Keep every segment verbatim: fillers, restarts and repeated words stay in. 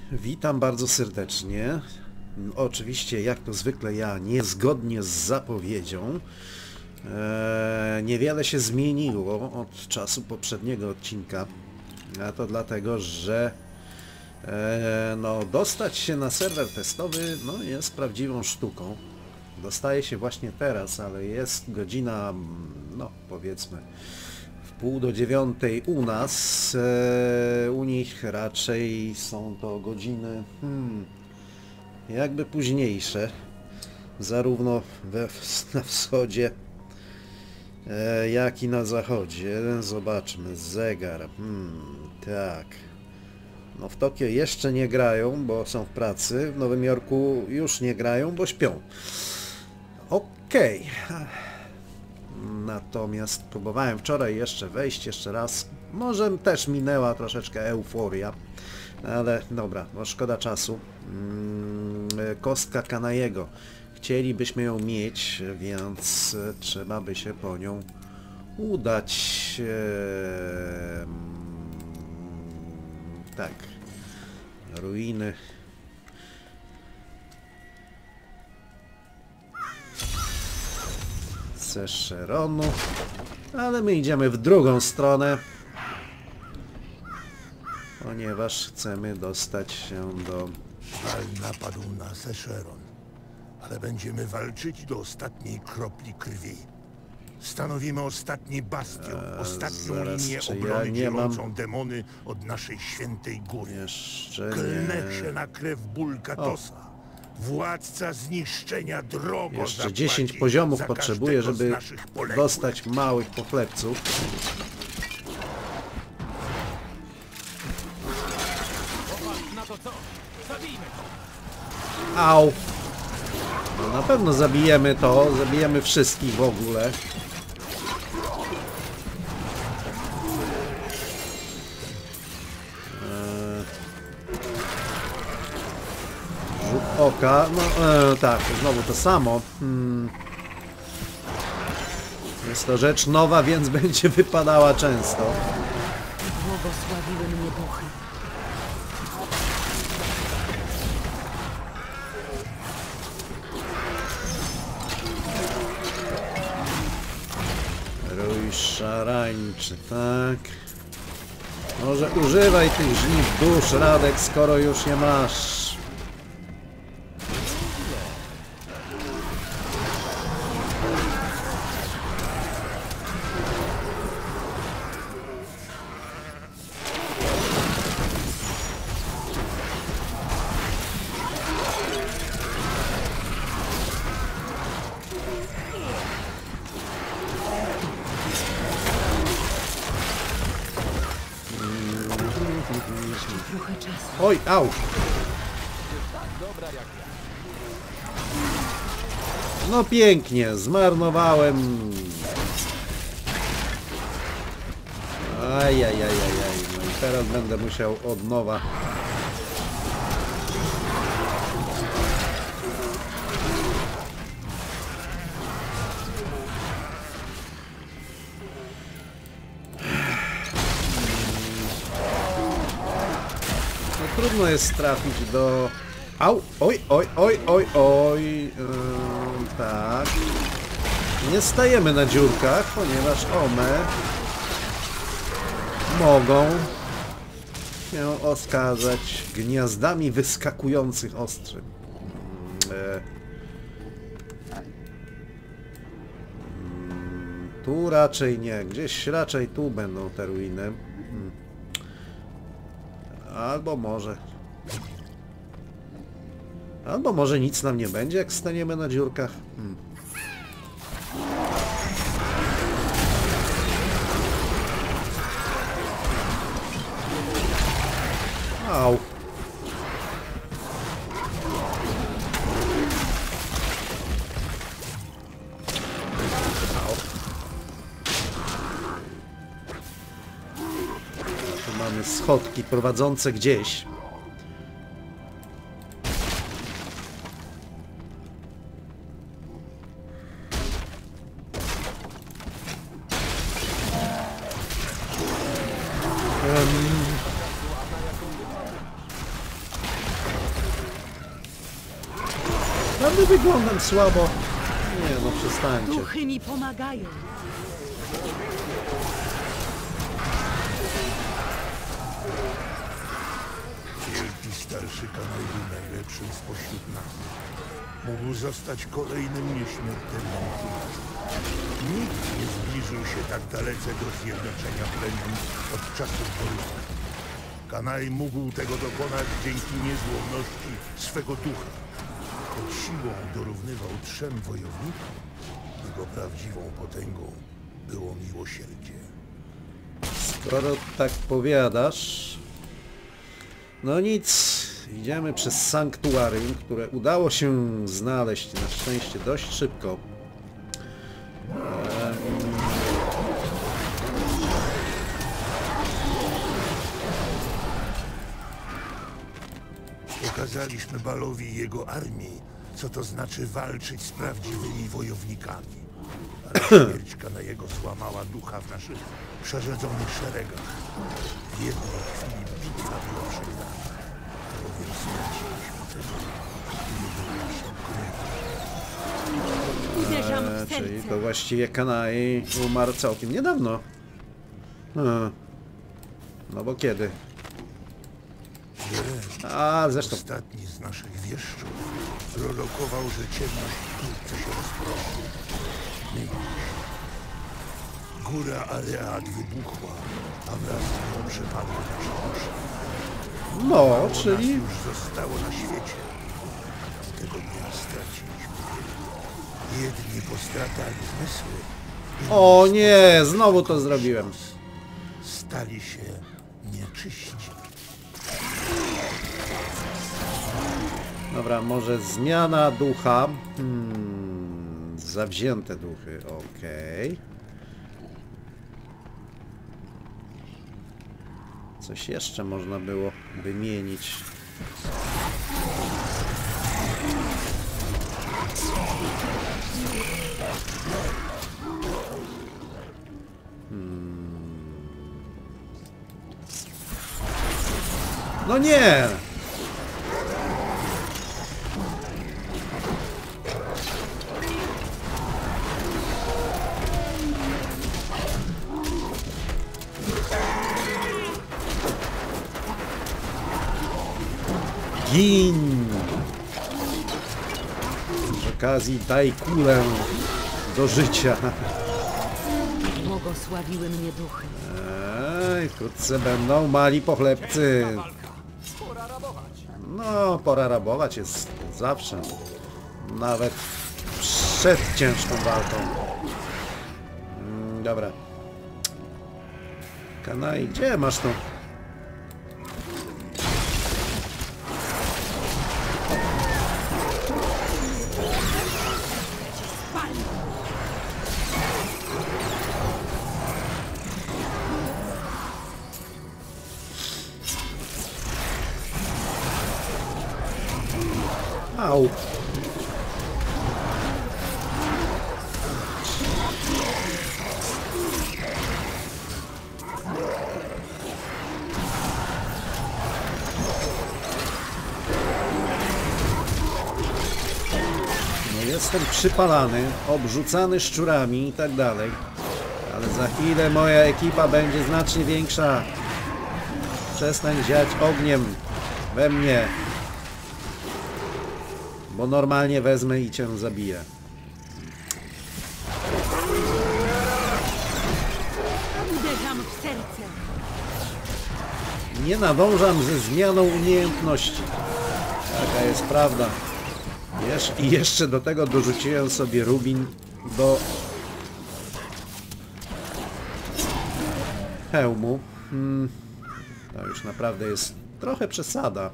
Witam bardzo serdecznie. Oczywiście, jak to zwykle ja, niezgodnie z zapowiedzią. E, niewiele się zmieniło od czasu poprzedniego odcinka. A to dlatego, że e, no, dostać się na serwer testowy no, jest prawdziwą sztuką. Dostaje się właśnie teraz, ale jest godzina, no powiedzmy, w pół do dziewiątej u nas. E, u nich raczej są to godziny hmm, jakby późniejsze, zarówno we, na wschodzie, e, jak i na zachodzie. Zobaczmy, zegar. Hmm, tak. No w Tokio jeszcze nie grają, bo są w pracy. W Nowym Jorku już nie grają, bo śpią. Okej. Okay. Natomiast próbowałem wczoraj jeszcze wejść jeszcze raz. Może też minęła troszeczkę euforia. Ale dobra, no szkoda czasu. Kostka Kanajego. Chcielibyśmy ją mieć, więc trzeba by się po nią udać. Tak. Ruiny. Seszeronu. Ale my idziemy w drugą stronę, ponieważ chcemy dostać się do... Szal napadł na Seszeron, ale będziemy walczyć do ostatniej kropli krwi. Stanowimy ostatni bastion, Eee, ostatnią zaraz, linię czy obrony ja nie mam- dzielącą demony od naszej świętej góry. Jeszcze Klnę nie... się na krew Bulkatosa, władca zniszczenia drogo Jeszcze zapłaci dziesięć poziomów za potrzebuję, każdego z żeby naszych poległych. dostać małych pochlebców. Au! No na pewno zabijemy to, zabijemy wszystkich w ogóle. Eee... Rzut oka, no e, tak, znowu to samo. Hmm. Jest to rzecz nowa, więc będzie wypadała często. Błogosławiły mnie duchy. Rój szarańczy, tak. Może używaj tych żniw dusz, Radek, skoro już je masz. Trochę czasu. Oj, au! No pięknie, zmarnowałem. Ajajajajaj, no i teraz będę musiał od nowa. Trudno jest trafić do... Au! Oj, oj, oj, oj, oj! Yy, tak. Nie stajemy na dziurkach, ponieważ one mogą się oskarżać gniazdami wyskakujących ostrzy. Yy. Tu raczej nie. Gdzieś raczej tu będą te ruiny. Hmm. Albo może... Albo może nic nam nie będzie, jak staniemy na dziurkach. Hmm. Au. Au. Tu mamy schodki prowadzące gdzieś. Naprawdę wyglądam słabo. Nie no, przestańcie. Duchy mi pomagają. Wielki starszy Kanaj był najlepszym spośród nas. Mógł zostać kolejnym nieśmiertelnym królem. Nikt nie zbliżył się tak dalece do zjednoczenia plemion od czasów Borusa. Kanaj mógł tego dokonać dzięki niezłomności swego ducha. Choć siłą dorównywał trzem wojownikom, jego prawdziwą potęgą było miłosierdzie. Skoro tak powiadasz... No nic, idziemy przez sanktuarium, które udało się znaleźć na szczęście dość szybko. Ehm... Pokazaliśmy Balowi i jego armii, co to znaczy walczyć z prawdziwymi wojownikami. Ale śmierć Kanajego złamała ducha w naszych przerzedzonych szeregach. W jednej chwili bitwa była przegrana, bowiem straciliśmy tego, który był naszym królem. Uderzam Eee, w czyli serce. to właściwie Kanai umarł całkiem niedawno. Hmm. No bo kiedy? Jerez, A, zresztą... ostatni z naszych wieszczów, prorokował, że ciemność wkrótce się rozproszy. Mylisz. Góra Areat wybuchła, a wraz z nią przepadły nasze dusze. No, Mało czyli... nas już zostało na świecie. Tego dnia straciliśmy wielu. Jedni postratali zmysły. inni O nie, sposób znowu to kosmos. zrobiłem. Stali się nieczyści. Dobra, może zmiana ducha. Hmm, zawzięte duchy, okej. Coś jeszcze można było wymienić. Hmm. No nie! Gin! Przy okazji daj kulę do życia. Błogosławiły mnie duchy. Ej, wkrótce będą mali pochlebcy. No, pora rabować jest zawsze. Nawet przed ciężką walką. Mm, dobra. Kanai, gdzie masz to? Au. No jestem przypalany, obrzucany szczurami i tak dalej. Ale za chwilę moja ekipa będzie znacznie większa. Przestań ziać ogniem we mnie. Bo normalnie wezmę i cię zabiję. Uderzam w serce. Nie nadążam ze zmianą umiejętności. Taka jest prawda. Jesz I jeszcze do tego dorzuciłem sobie rubin do hełmu. Hmm. To już naprawdę jest trochę przesada.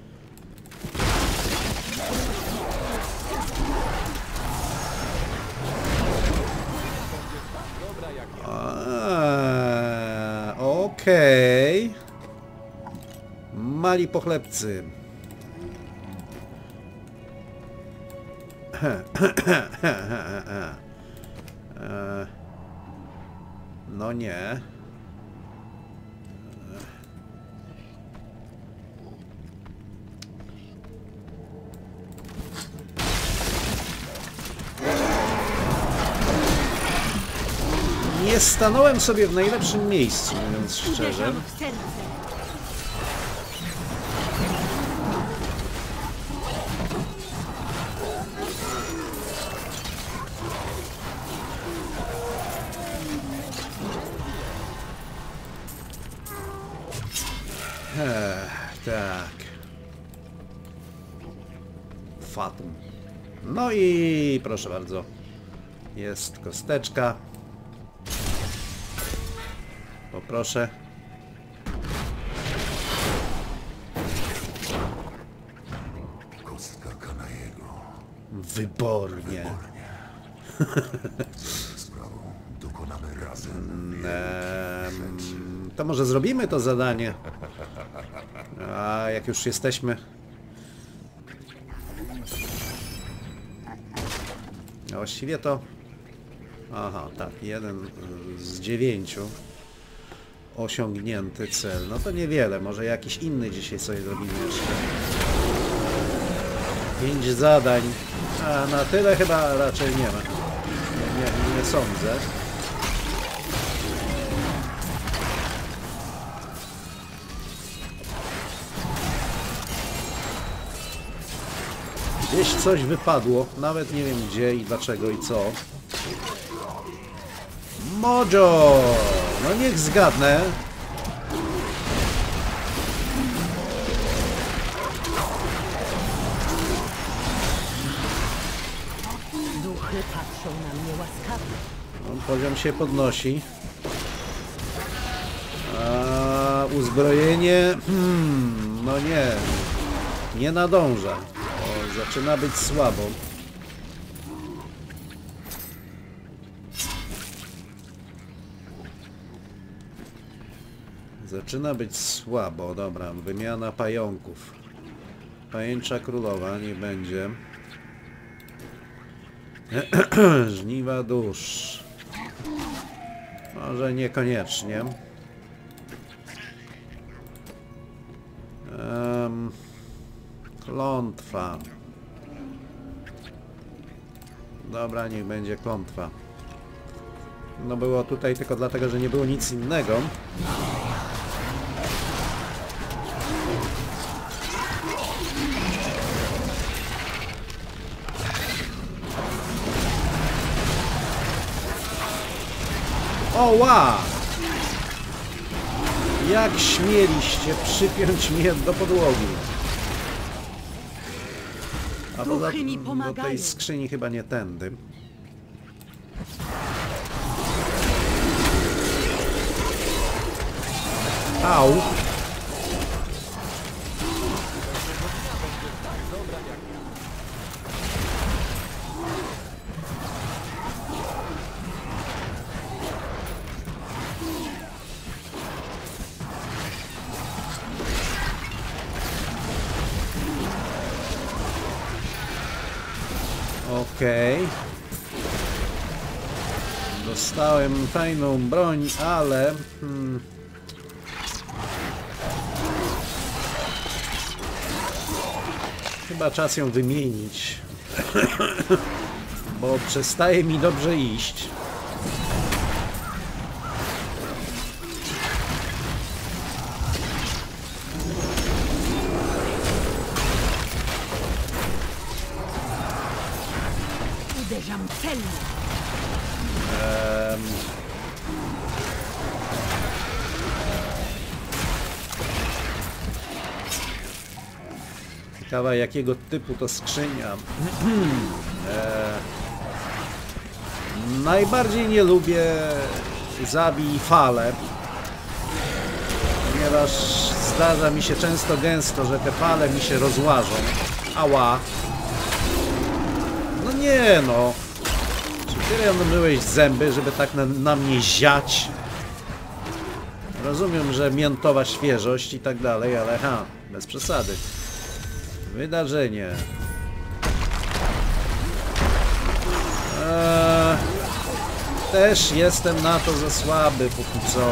Eee, Okej. Mali pochlebcy. Eee, no nie. Nie stanąłem sobie w najlepszym miejscu, mówiąc szczerze. Uderzam w serce. Ech, tak. Fatum. No i proszę bardzo. Jest kosteczka. Poproszę. Kostka Kanajego. Wybornie. Sprawą dokonamy razem. Ehm, to może zrobimy to zadanie. A jak już jesteśmy... A właściwie to... Aha, tak, jeden z dziewięciu. Osiągnięty cel. No to niewiele, może jakiś inny dzisiaj sobie zrobimy jeszcze. Pięć zadań. A na tyle chyba raczej nie ma. Nie, nie, nie sądzę. Gdzieś coś wypadło, nawet nie wiem gdzie i dlaczego i co. Mojo! No niech zgadnę. Duchy patrzą na mnie łaskawie. No, poziom się podnosi. A uzbrojenie... Hmm, no nie. Nie nadąża. O, zaczyna być słabo. Zaczyna być słabo. Dobra, wymiana pająków. Pajęcza królowa, nie będzie. Żniwa dusz. Może niekoniecznie. Um, klątwa. Dobra, niech będzie klątwa. No było tutaj tylko dlatego, że nie było nic innego. O, wow! Jak śmieliście przypiąć mnie do podłogi? A poza Duchy mi tym do pomagają. tej skrzyni chyba nie tędy. Au! Okej. Dostałem fajną broń, ale... Hmm, chyba czas ją wymienić. Bo przestaje mi dobrze iść. Uderzam celnie. Um, ciekawa jakiego typu to skrzynia. e, najbardziej nie lubię zabij fale, ponieważ zdarza mi się często gęsto, że te fale mi się rozłażą. Ała. No nie no. Czy tyle myłeś zęby, żeby tak na, na mnie ziać? Rozumiem, że miętowa świeżość i tak dalej, ale ha, bez przesady. Wydarzenie. Eee, też jestem na to za słaby póki co.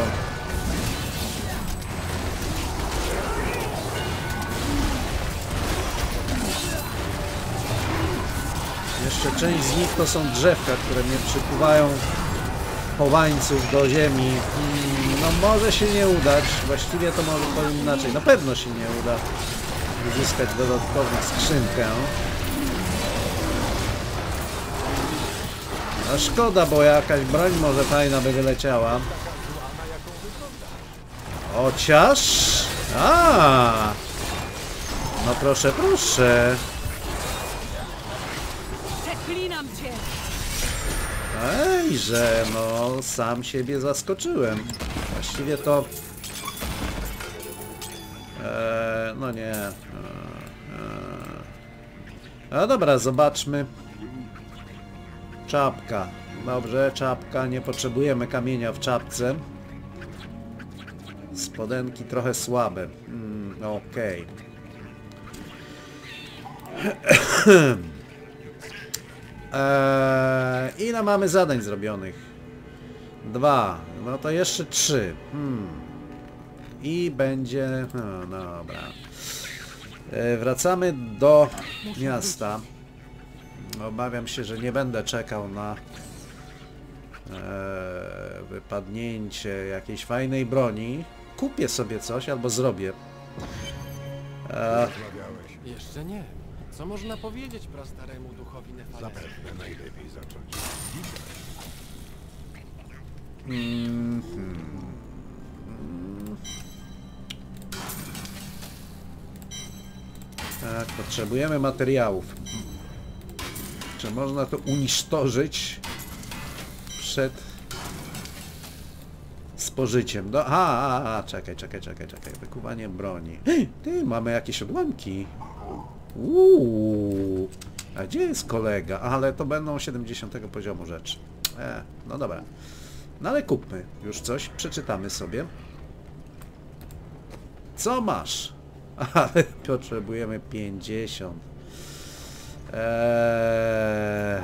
Jeszcze część z nich to są drzewka, które mnie przykuwają powańców do ziemi. Hmm, no może się nie udać. Właściwie to może powiem inaczej. Na pewno się nie uda uzyskać dodatkową skrzynkę. No szkoda, bo jakaś broń może fajna by wyleciała. Chociaż... A, no proszę, proszę. Przeklinam cię! Ejże, no sam siebie zaskoczyłem. Właściwie to... Eee, no nie. Eee, eee. No dobra, zobaczmy. Czapka. Dobrze, czapka. Nie potrzebujemy kamienia w czapce. Spodenki trochę słabe. Mm, okej. Okay. eee, ile mamy zadań zrobionych? Dwa. No to jeszcze trzy. Hmm. I będzie... No, dobra. Eee, wracamy do miasta. Obawiam się, że nie będę czekał na eee, wypadnięcie jakiejś fajnej broni. Kupię sobie coś albo zrobię. Eee, Jeszcze nie. Co można powiedzieć prastaremu duchowi Nefalesa? Zapewne najlepiej zacząć. mm, hmm. Mm. Tak, potrzebujemy materiałów. Czy można to unisztożyć przed spożyciem? Do... A, a, a, czekaj, czekaj, czekaj, czekaj. Wykuwanie broni. Ty, mamy jakieś odłamki. Uuu. A gdzie jest kolega? Ale to będą siedemdziesiątego poziomu rzeczy. E, no dobra. No ale kupmy już coś. Przeczytamy sobie. Co masz? Ale potrzebujemy pięćdziesiąt. Eee...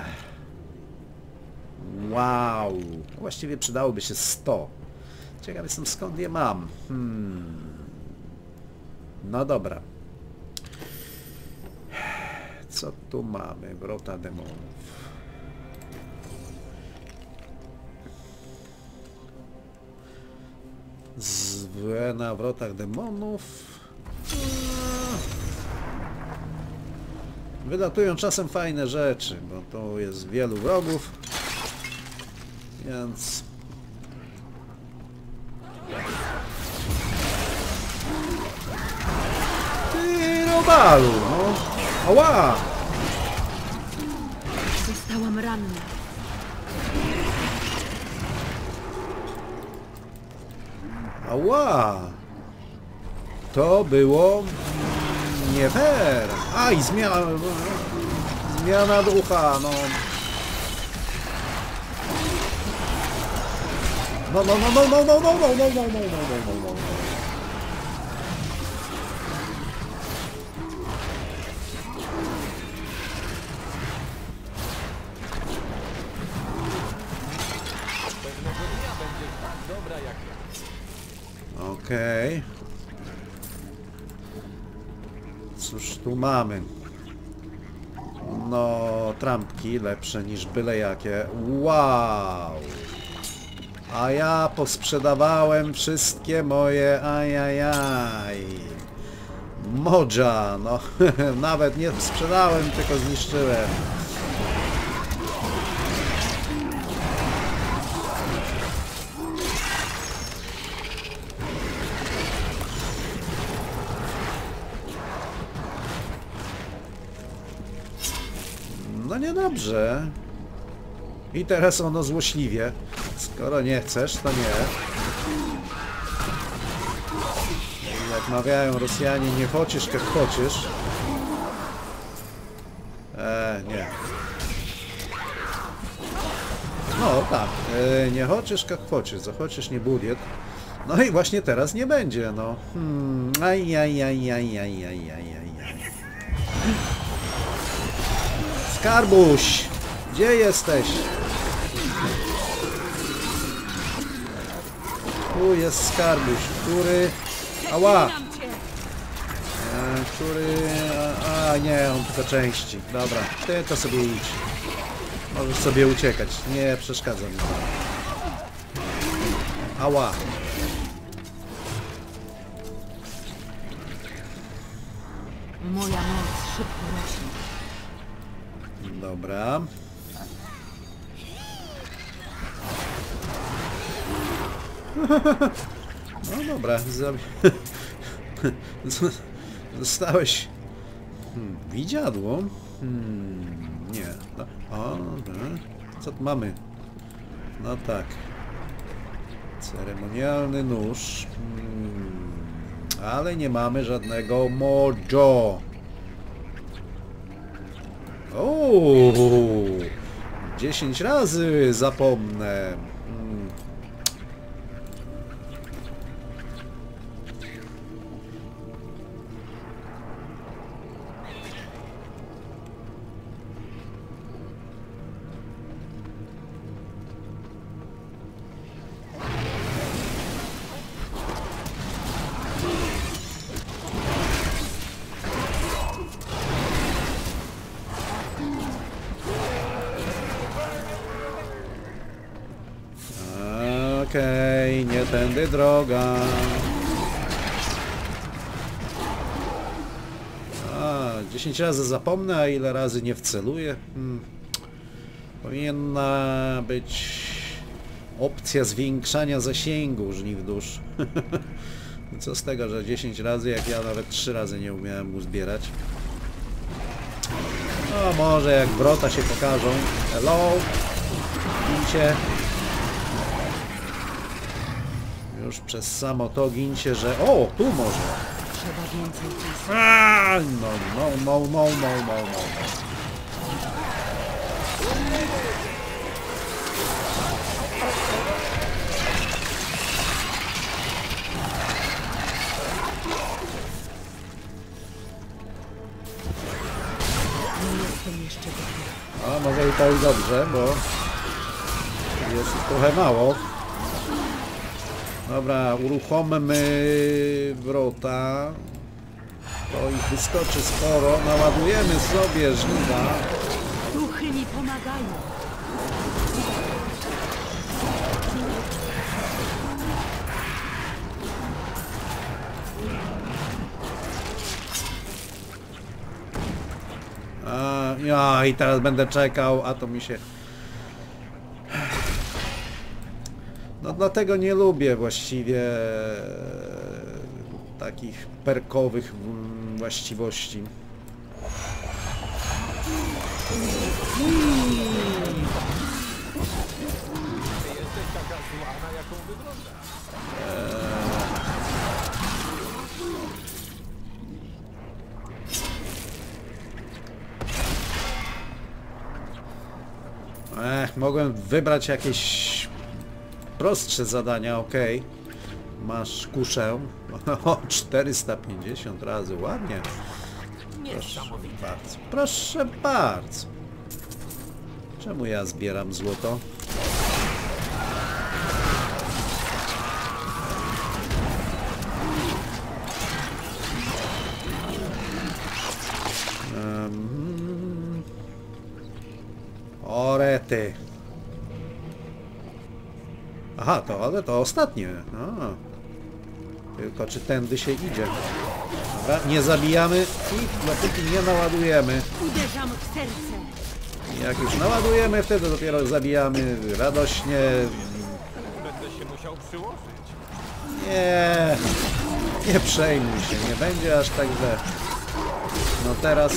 Wow. Właściwie przydałoby się sto. Ciekaw jestem, skąd je mam. Hmm. No dobra. Co tu mamy? Wrota demonów. Złe na wrotach demonów. Wylatują czasem fajne rzeczy, bo tu jest wielu wrogów, więc... Ty robalu, no! Ała! Zostałam ranna. Ała! To było... nie fair! Aj, zmiana... Zmiana ducha, no... No, no, no, no, no, no, no, no, no, no, no, no, no, no. Pewnego dnia będziesz tak dobra jak ja. Okej. Cóż tu mamy? No, trampki lepsze niż byle jakie. Wow! A ja posprzedawałem wszystkie moje ajajaj. Modża, no. Nawet nie sprzedałem, tylko zniszczyłem. No niedobrze. I teraz ono złośliwie. Skoro nie chcesz, to nie. Jak mawiają Rosjanie, nie хочешь, jak хочешь. Eee, nie. No tak, eee, nie хочешь, jak хочешь. Захочешь, nie будет. No i właśnie teraz nie będzie, no. Hmm, aj, aj, aj, aj, aj, aj, aj, aj. Skarbuś! Gdzie jesteś? Tu jest Skarbuś, który... Ała! Przeklinam cię! E, który... A, a nie, on tylko części. Dobra, ty to sobie idź. Możesz sobie uciekać. Nie przeszkadza mi. Ała. Moja moc szybko rośnie. Dobra. No dobra, zabi... Zostałeś... Hmm, widziadło? Hmm, nie. No, o, dobra. Co tu mamy? No tak. Ceremonialny nóż. Hmm, ale nie mamy żadnego mojo. Ooo! dziesięć razy zapomnę. Hmm. Okej, okay, nie tędy droga. A, dziesięć razy zapomnę, a ile razy nie wceluję? Hmm. Powinna być opcja zwiększania zasięgu żniw dusz. Co z tego, że dziesięć razy, jak ja nawet trzy razy nie umiałem mu zbierać. No może jak wrota się pokażą. Hello! Gincie. Już przez samo to gincie, że... O, tu może! Trzeba więcej czasu. Aaaa, no, no, no, no, no, no, no. Nie jestem jeszcze gotowa. A może i to i dobrze, bo jest ich trochę mało. Dobra, uruchommy wrota. To ich wyskoczy sporo. Naładujemy sobie żniwa. Duchy mi pomagają. A, ja i teraz będę czekał, a to mi się... No dlatego nie lubię właściwie takich perkowych właściwości. Ech, mogłem wybrać jakieś prostsze zadania, ok. Masz kuszę. O, czterysta pięćdziesiąt razy, ładnie. Proszę bardzo. Proszę bardzo. Czemu ja zbieram złoto? Um, orety. Aha, to, ale to ostatnie. A. Tylko czy tędy się idzie? Dobra, nie zabijamy i dopóki nie naładujemy. Uderzam w serce. Jak już naładujemy, wtedy dopiero zabijamy radośnie. Będę się musiał przyłożyć. Nie, nie przejmuj się, nie będzie aż tak źle. No teraz...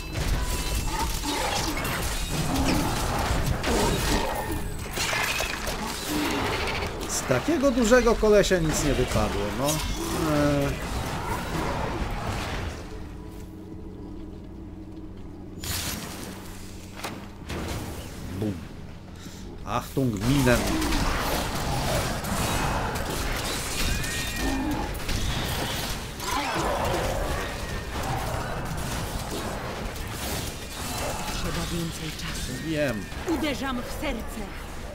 Z takiego dużego kolesia nic nie wypadło, no. Eee. Bum. Achtung, Minen. Trzeba więcej czasu. Wiem. Uderzam w serce.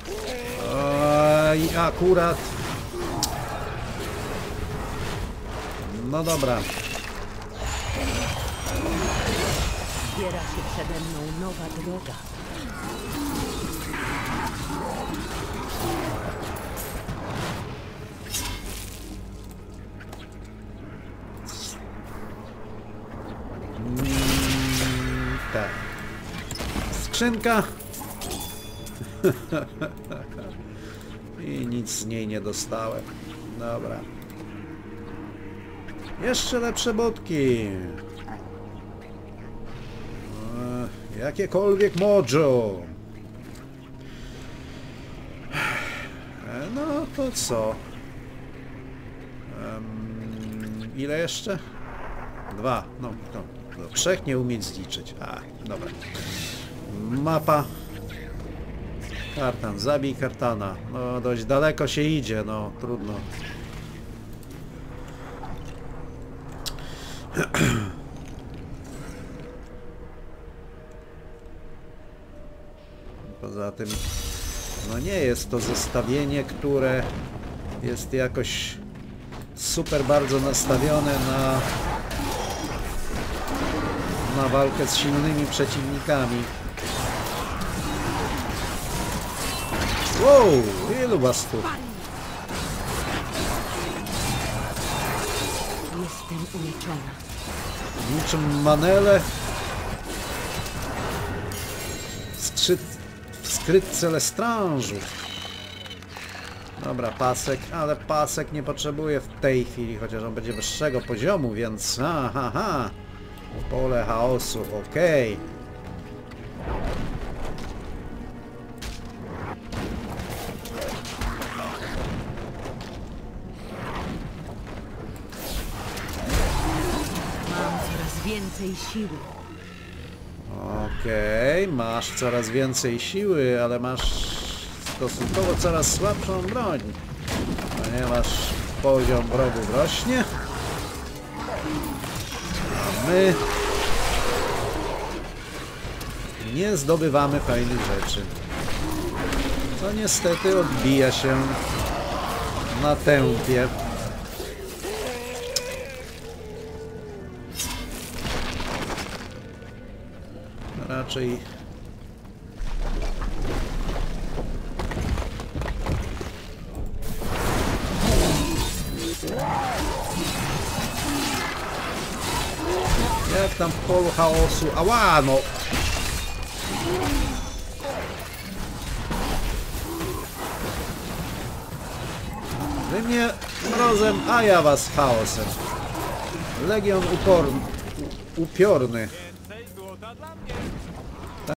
Oj, akurat. No dobra. Zbiera się przede mną nowa droga. Tak. Skrzynka. I nic z niej nie dostałem. Dobra. Jeszcze lepsze budki. Eee, jakiekolwiek mojo. Eee, no to co? Ehm, ile jeszcze? Dwa. No, to do trzech nie umieć zliczyć. A, dobra. Mapa. Kartan, zabij kartana. No dość daleko się idzie, no trudno. Poza tym, no nie jest to zestawienie, które jest jakoś super bardzo nastawione na na walkę z silnymi przeciwnikami. Wow, ilu was tu? Jestem uleczona. Niczym manele Skrzy... w skrytce Lestranżu. Dobra, pasek, ale pasek nie potrzebuję w tej chwili, chociaż on będzie wyższego poziomu, więc aha, ha. Pole chaosu, okej. Okay. Więcej siły. Okej, okay, masz coraz więcej siły, ale masz stosunkowo coraz słabszą broń. Ponieważ poziom wrogów rośnie. A my nie zdobywamy fajnych rzeczy. Co niestety odbija się na tempie. Raczej jak tam w polu chaosu. Ała, no! Wy mnie mrozem, a ja was chaosem. Legion uporny, upiorny.